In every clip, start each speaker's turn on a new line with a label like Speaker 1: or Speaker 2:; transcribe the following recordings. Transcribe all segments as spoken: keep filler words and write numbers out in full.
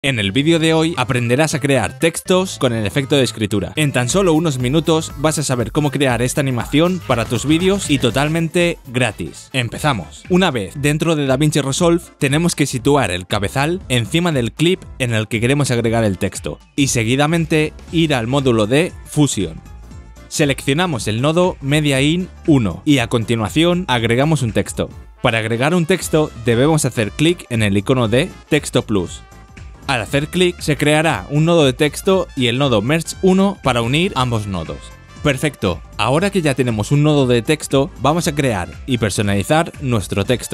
Speaker 1: En el vídeo de hoy aprenderás a crear textos con el efecto de escritura. En tan solo unos minutos vas a saber cómo crear esta animación para tus vídeos y totalmente gratis. Empezamos. Una vez dentro de DaVinci Resolve tenemos que situar el cabezal encima del clip en el que queremos agregar el texto y seguidamente ir al módulo de Fusion. Seleccionamos el nodo MediaIn uno y a continuación agregamos un texto. Para agregar un texto debemos hacer clic en el icono de Texto Plus. Al hacer clic se creará un nodo de texto y el nodo Merge uno para unir ambos nodos. Perfecto, ahora que ya tenemos un nodo de texto, vamos a crear y personalizar nuestro texto.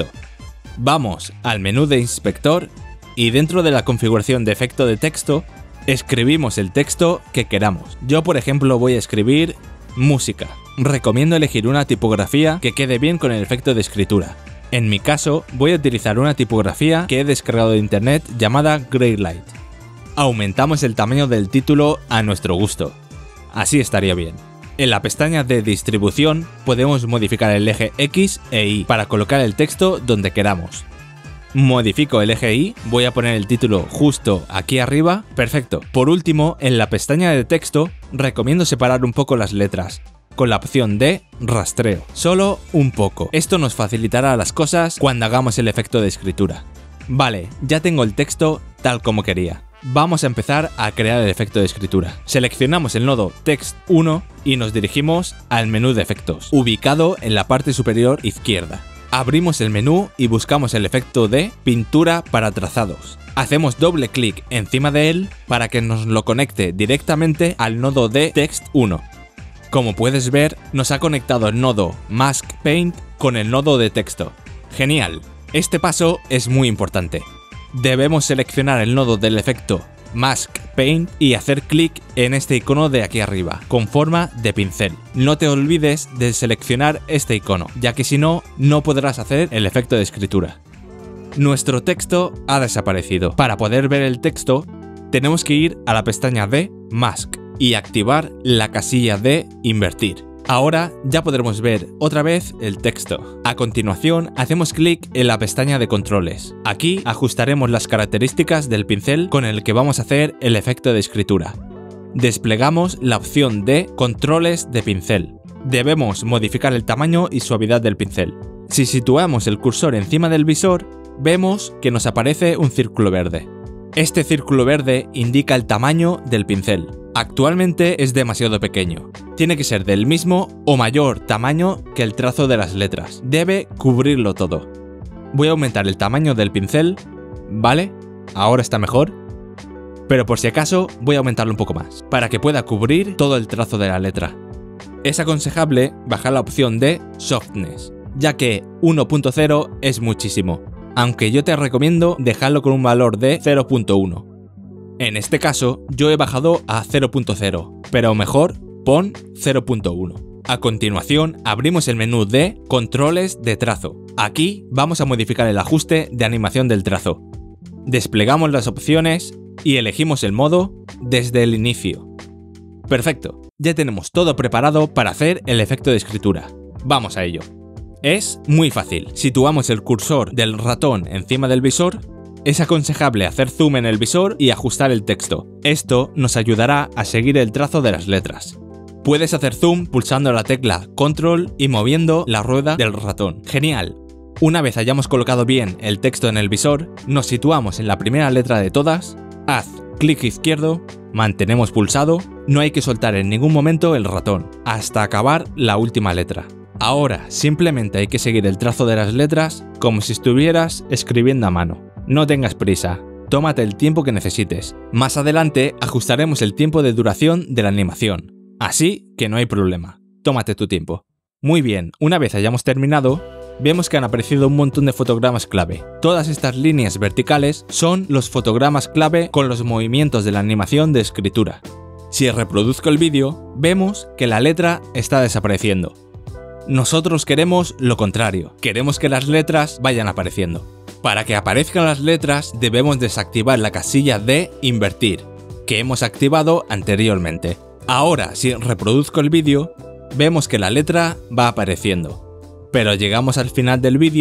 Speaker 1: Vamos al menú de inspector y dentro de la configuración de efecto de texto, escribimos el texto que queramos. Yo por ejemplo voy a escribir música. Recomiendo elegir una tipografía que quede bien con el efecto de escritura. En mi caso, voy a utilizar una tipografía que he descargado de internet llamada Greylight. Aumentamos el tamaño del título a nuestro gusto. Así estaría bien. En la pestaña de distribución podemos modificar el eje X e Y para colocar el texto donde queramos. Modifico el eje Y, voy a poner el título justo aquí arriba. Perfecto. Por último, en la pestaña de texto, recomiendo separar un poco las letras, con la opción de rastreo. Solo un poco. Esto nos facilitará las cosas cuando hagamos el efecto de escritura. Vale, ya tengo el texto tal como quería. Vamos a empezar a crear el efecto de escritura. Seleccionamos el nodo Text uno y nos dirigimos al menú de efectos, ubicado en la parte superior izquierda. Abrimos el menú y buscamos el efecto de pintura para trazados. Hacemos doble clic encima de él para que nos lo conecte directamente al nodo de Text uno. Como puedes ver, nos ha conectado el nodo Mask Paint con el nodo de texto. ¡Genial! Este paso es muy importante. Debemos seleccionar el nodo del efecto Mask Paint y hacer clic en este icono de aquí arriba, con forma de pincel. No te olvides de seleccionar este icono, ya que si no, no podrás hacer el efecto de escritura. Nuestro texto ha desaparecido. Para poder ver el texto, tenemos que ir a la pestaña de Mask y activar la casilla de invertir. Ahora ya podremos ver otra vez el texto. A continuación hacemos clic en la pestaña de controles. Aquí ajustaremos las características del pincel con el que vamos a hacer el efecto de escritura. Desplegamos la opción de controles de pincel. Debemos modificar el tamaño y suavidad del pincel. Si situamos el cursor encima del visor, vemos que nos aparece un círculo verde. Este círculo verde indica el tamaño del pincel. Actualmente es demasiado pequeño. Tiene que ser del mismo o mayor tamaño que el trazo de las letras. Debe cubrirlo todo. Voy a aumentar el tamaño del pincel. ¿Vale? Ahora está mejor. Pero por si acaso voy a aumentarlo un poco más, para que pueda cubrir todo el trazo de la letra. Es aconsejable bajar la opción de Softness, ya que uno punto cero es muchísimo, aunque yo te recomiendo dejarlo con un valor de cero punto uno. En este caso, yo he bajado a cero punto cero, pero mejor pon cero punto uno. A continuación, abrimos el menú de Controles de trazo. Aquí vamos a modificar el ajuste de animación del trazo. Desplegamos las opciones y elegimos el modo desde el inicio. Perfecto, ya tenemos todo preparado para hacer el efecto de escritura. Vamos a ello. Es muy fácil. Situamos el cursor del ratón encima del visor. Es aconsejable hacer zoom en el visor y ajustar el texto. Esto nos ayudará a seguir el trazo de las letras. Puedes hacer zoom pulsando la tecla control y moviendo la rueda del ratón. ¡Genial! Una vez hayamos colocado bien el texto en el visor, nos situamos en la primera letra de todas, haz clic izquierdo, mantenemos pulsado, no hay que soltar en ningún momento el ratón, hasta acabar la última letra. Ahora simplemente hay que seguir el trazo de las letras como si estuvieras escribiendo a mano. No tengas prisa, tómate el tiempo que necesites. Más adelante ajustaremos el tiempo de duración de la animación, así que no hay problema. Tómate tu tiempo. Muy bien, una vez hayamos terminado, vemos que han aparecido un montón de fotogramas clave. Todas estas líneas verticales son los fotogramas clave con los movimientos de la animación de escritura. Si reproduzco el vídeo, vemos que la letra está desapareciendo. Nosotros queremos lo contrario, queremos que las letras vayan apareciendo. Para que aparezcan las letras debemos desactivar la casilla de invertir, que hemos activado anteriormente. Ahora, si reproduzco el vídeo, vemos que la letra va apareciendo. Pero llegamos al final del vídeo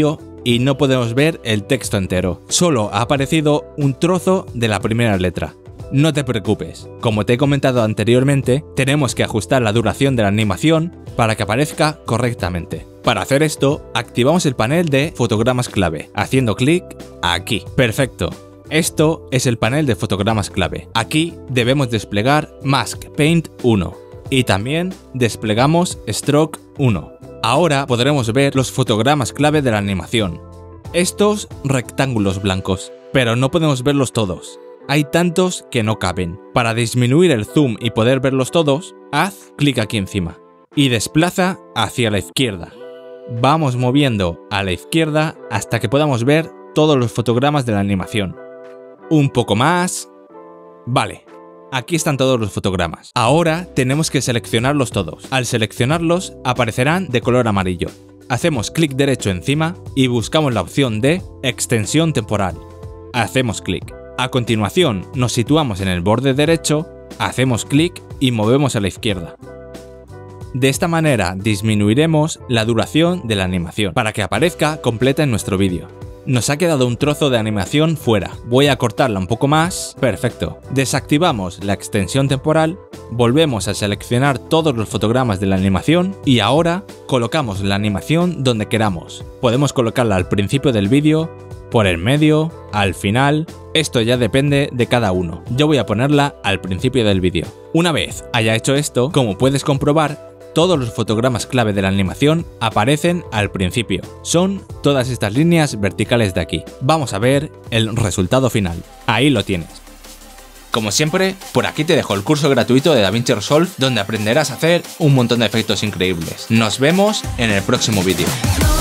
Speaker 1: y no podemos ver el texto entero. Solo ha aparecido un trozo de la primera letra. No te preocupes, como te he comentado anteriormente, tenemos que ajustar la duración de la animación para que aparezca correctamente. Para hacer esto, activamos el panel de fotogramas clave, haciendo clic aquí. Perfecto. Esto es el panel de fotogramas clave. Aquí debemos desplegar Mask Paint uno y también desplegamos Stroke uno. Ahora podremos ver los fotogramas clave de la animación. Estos rectángulos blancos, pero no podemos verlos todos. Hay tantos que no caben. Para disminuir el zoom y poder verlos todos, haz clic aquí encima y desplaza hacia la izquierda. Vamos moviendo a la izquierda hasta que podamos ver todos los fotogramas de la animación. Un poco más. Vale, aquí están todos los fotogramas. Ahora tenemos que seleccionarlos todos. Al seleccionarlos aparecerán de color amarillo. Hacemos clic derecho encima y buscamos la opción de extensión temporal. Hacemos clic. A continuación nos situamos en el borde derecho, hacemos clic y movemos a la izquierda. De esta manera disminuiremos la duración de la animación para que aparezca completa en nuestro vídeo. Nos ha quedado un trozo de animación fuera. Voy a cortarla un poco más. Perfecto. Desactivamos la extensión temporal, volvemos a seleccionar todos los fotogramas de la animación y ahora colocamos la animación donde queramos. Podemos colocarla al principio del vídeo, por el medio, al final. Esto ya depende de cada uno. Yo voy a ponerla al principio del vídeo. Una vez haya hecho esto, como puedes comprobar, todos los fotogramas clave de la animación aparecen al principio. Son todas estas líneas verticales de aquí. Vamos a ver el resultado final. Ahí lo tienes. Como siempre, por aquí te dejo el curso gratuito de DaVinci Resolve donde aprenderás a hacer un montón de efectos increíbles. Nos vemos en el próximo vídeo.